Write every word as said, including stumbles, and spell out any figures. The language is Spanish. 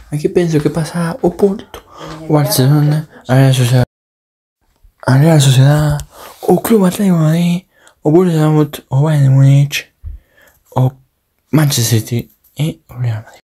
Aquí penso che passa o Porto, o Barcelona, a Real Sociedad, a Real Sociedad, o Club Atlético de Madrid, o Borussia Dortmund, o Bayern de Múnich, o Manchester City e o Real Madrid.